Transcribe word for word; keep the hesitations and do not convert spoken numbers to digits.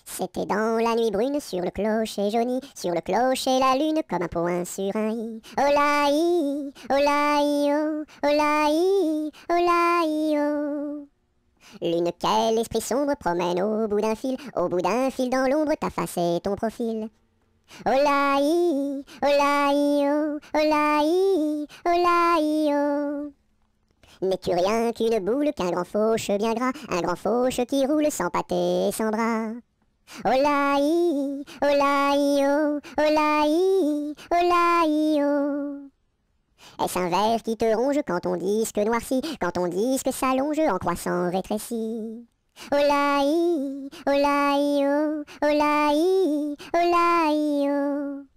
C'était dans la nuit brune sur le clocher jauni, sur le clocher la lune comme un point sur un i. Olaï, olaï, oh, olaï, olaï, oh. Lune, quel esprit sombre promène au bout d'un fil, au bout d'un fil dans l'ombre ta face et ton profil. Olaï, olaï, oh, olaï, olaï, oh. N'es-tu rien qu'une boule, qu'un grand fauche bien gras, un grand fauche qui roule sans pâté et sans bras. Olaï, olaï, oh, olaï, olaï, oh. Est-ce un ver qui te ronge quand ton disque noircit, quand ton disque s'allonge en croissant rétréci? Olaï, olaï, oh, olaï, olaï, oh.